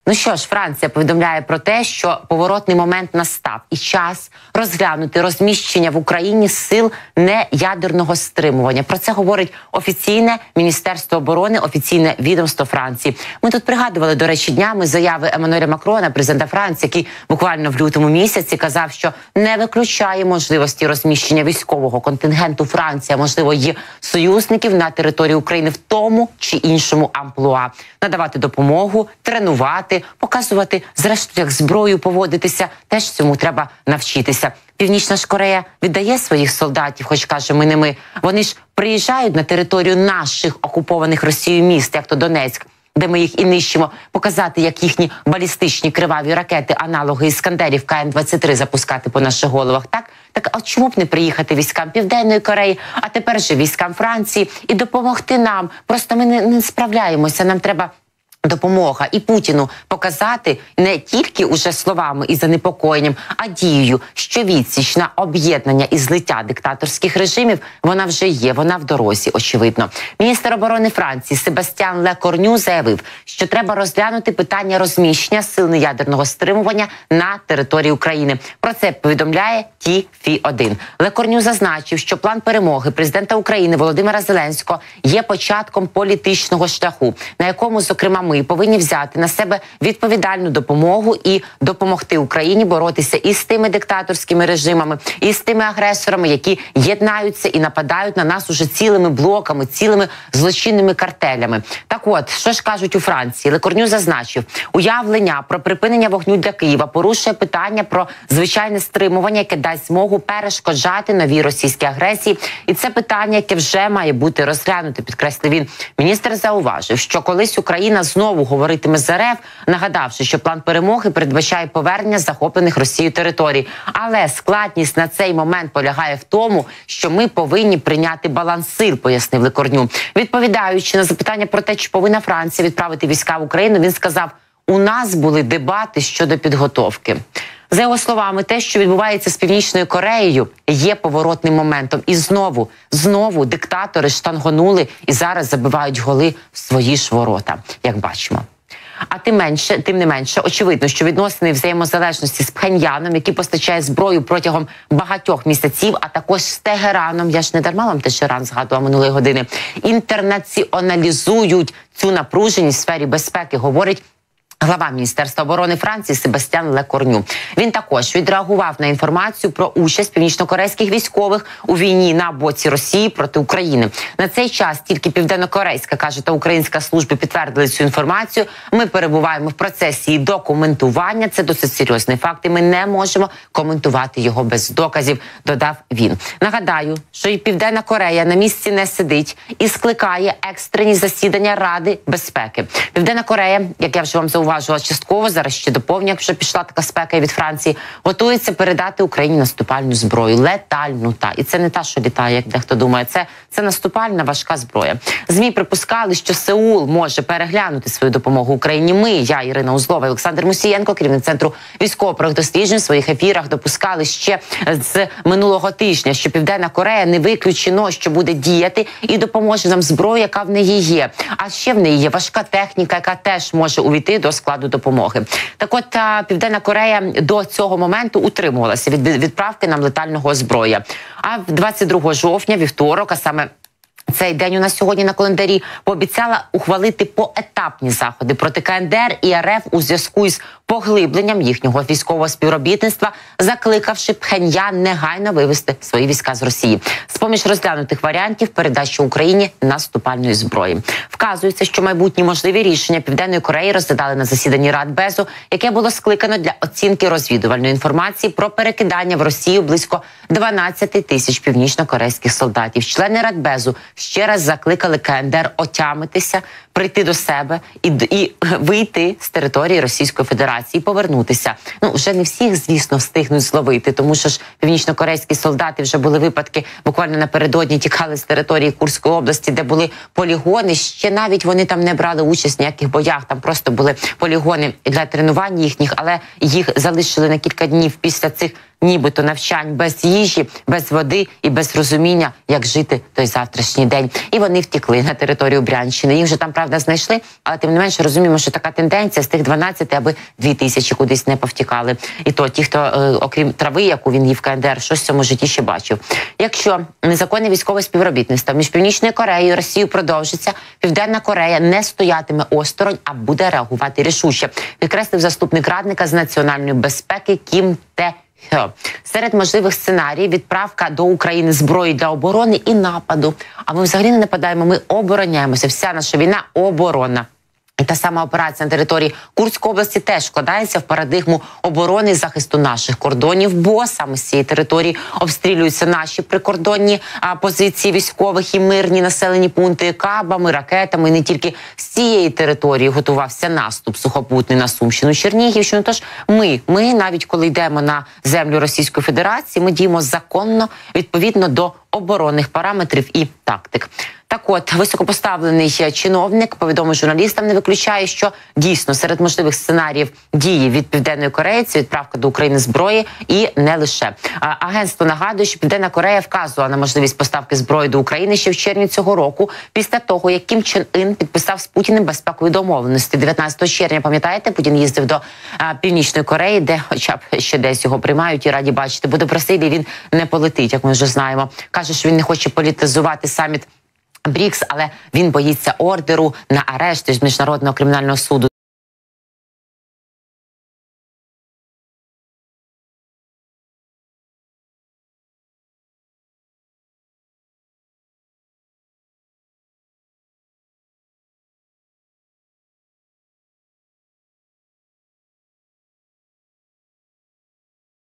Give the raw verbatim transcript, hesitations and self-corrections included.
Ну що ж, Франція повідомляє про те, що поворотний момент настав і час розглянути розміщення в Україні сил неядерного стримування. Про це говорить офіційне Міністерство оборони, офіційне відомство Франції. Ми тут пригадували, до речі, днями заяви Еммануеля Макрона, президента Франції, який буквально в лютому місяці казав, що не виключає можливості розміщення військового контингенту Франції, а можливо її союзників на території України в тому чи іншому амплуа. Надавати допомогу, тренувати, показувати, зрештою, як зброю поводитися, теж цьому треба навчитися. Північна ж Корея віддає своїх солдатів, хоч каже, ми не ми. Вони ж приїжджають на територію наших окупованих Росією міст, як то Донецьк, де ми їх і нищимо, показати, як їхні балістичні криваві ракети, аналоги іскандерів Ка Н двадцять три запускати по наших головах, так? Так а чому б не приїхати військам Південної Кореї, а тепер же військам Франції і допомогти нам? Просто ми не, не справляємося, нам треба допомога і Путіну показати не тільки уже словами і занепокоєнням, а дією, що відсіч на об'єднання і злиття диктаторських режимів, вона вже є, вона в дорозі, очевидно. Міністр оборони Франції Себастьян Лекорню заявив, що треба розглянути питання розміщення сил неядерного стримування на території України. Про це повідомляє Ті Фі один. Лекорню зазначив, що план перемоги президента України Володимира Зеленського є початком політичного шляху, на якому, зокрема, ми повинні взяти на себе відповідальну допомогу і допомогти Україні боротися і з тими диктаторськими режимами, і з тими агресорами, які єднаються і нападають на нас уже цілими блоками, цілими злочинними картелями. Так от, що ж кажуть у Франції? Лекорню зазначив, уявлення про припинення вогню для Києва порушує питання про звичайне стримування, яке дасть змогу перешкоджати новій російській агресії. І це питання, яке вже має бути розглянуте, підкреслив він. Міністр зауважив, що колись Україна знову Знову говоритиме з РФ, нагадавши, що план перемоги передбачає повернення захоплених Росією територій. Але складність на цей момент полягає в тому, що ми повинні прийняти баланс сил, пояснив Лекорню. Відповідаючи на запитання про те, чи повинна Франція відправити війська в Україну, він сказав, у нас були дебати щодо підготовки. За його словами, те, що відбувається з Північною Кореєю, є поворотним моментом. І знову, знову диктатори штангонули і зараз забивають голи в свої ж ворота, як бачимо. А тим менше, тим не менше, очевидно, що відносини взаємозалежності з Пхеньяном, який постачає зброю протягом багатьох місяців, а також з Тегераном, я ж не дарма вам Тегеран згадував минулої години, інтернаціоналізують цю напруженість в сфері безпеки, говорить глава Міністерства оборони Франції Себастьян Лекорню. Він також відреагував на інформацію про участь північнокорейських військових у війні на боці Росії проти України. На цей час тільки південнокорейська, каже, та українська служби підтвердили цю інформацію. Ми перебуваємо в процесі її документування. Це досить серйозний факт, і ми не можемо коментувати його без доказів, додав він. Нагадаю, що і Південна Корея на місці не сидить і скликає екстрені засідання Ради безпеки. Південна Корея, як я вже вам зауважувала, частково, зараз ще доповню, якщо пішла така спека від Франції, готується передати Україні наступальну зброю. Летальну, та. І це не та, що літає, як дехто думає. Це, це наступальна важка зброя. ЗМІ припускали, що Сеул може переглянути свою допомогу Україні. Ми, я, Ірина Узлова, Олександр Мусієнко, керівник Центру військово-правових досліджень, в своїх ефірах допускали ще з минулого тижня, що Південна Корея не виключено, що буде діяти і допоможе нам зброю, яка в неї є. А ще в неї є важка техніка, яка теж може увійти до складу допомоги. Так от, Південна Корея до цього моменту утримувалася від відправки нам летального озброєння. А двадцять другого жовтня, вівторок, а саме цей день у нас сьогодні на календарі, пообіцяла ухвалити поетапні заходи проти Ка Ен Де Ер і Ер Еф у зв'язку із поглибленням їхнього військового співробітництва, закликавши Пхеньян негайно вивести свої війська з Росії. З-поміж розглянутих варіантів передачі Україні наступальної зброї. Вказується, що майбутні можливі рішення Південної Кореї розглядали на засіданні Радбезу, яке було скликано для оцінки розвідувальної інформації про перекидання в Росію близько дванадцяти тисяч північно-корейських солдатів. Члени Радбезу ще раз закликали Ка Ен Де Ер отямитися, прийти до себе і, і вийти з території Російської Федерації, повернутися. Ну, вже не всіх, звісно, встигнуть зловити, тому що ж північно-корейські солдати, вже були випадки, буквально напередодні тікали з території Курської області, де були полігони, ще навіть вони там не брали участь в ніяких боях, там просто були полігони для тренувань їхніх, але їх залишили на кілька днів після цих нібито навчань без їжі, без води і без розуміння, як жити той завтрашній день. І вони втекли на територію Брянщини. Їх вже там, правда, знайшли, але тим не менше розуміємо, що така тенденція з тих дванадцяти, аби дві тисячі кудись не повтікали. І то ті, хто, е, окрім трави, яку він їв в КНДР, щось в цьому житті ще бачив. Якщо незаконне військове співробітництво між Північною Кореєю і Росією продовжиться, Південна Корея не стоятиме осторонь, а буде реагувати рішуче, підкреслив заступник радника з національної безпеки Кім Те Хьо. Серед можливих сценаріїв відправка до України зброї для оборони і нападу. А ми взагалі не нападаємо, ми обороняємося. Вся наша війна – оборона. І та сама операція на території Курської області теж вкладається в парадигму оборони і захисту наших кордонів, бо саме з цієї території обстрілюються наші прикордонні а, позиції військових і мирні населені пункти кабами, ракетами. І не тільки з цієї території готувався наступ сухопутний на Сумщину, Чернігівщину. Тож ми, ми навіть коли йдемо на землю Російської Федерації, ми діємо законно, відповідно до оборонних параметрів і тактик. Так от, високопоставлений чиновник повідомив журналістам, не виключає, що дійсно серед можливих сценаріїв дії від Південної Кореї це відправка до України зброї і не лише. Агентство нагадує, що Південна Корея вказувала на можливість поставки зброї до України ще в червні цього року, після того, як Кім Чен Ін підписав з Путіним безпекові домовленості. дев'ятнадцятого червня, пам'ятаєте, Путін їздив до а, Північної Кореї, де хоча б ще десь його приймають і раді бачити. Бо до Брюсселя він не полетить, як ми вже знаємо. Каже, що він не хоче політизувати саміт Брікс, але він боїться ордеру на арешт з Міжнародного кримінального суду.